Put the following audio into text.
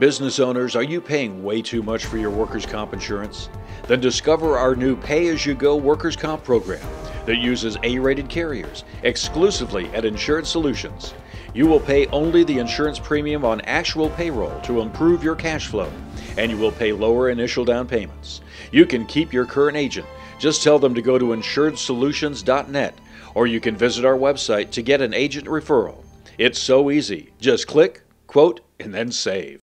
business owners, are you paying way too much for your workers' comp insurance? Then discover our new pay-as-you-go workers' comp program that uses A-rated carriers exclusively at Insurance Solutions. You will pay only the insurance premium on actual payroll to improve your cash flow, and you will pay lower initial down payments. You can keep your current agent. Just tell them to go to insuredsolutions.net, or you can visit our website to get an agent referral. It's so easy. Just click, quote, and then save.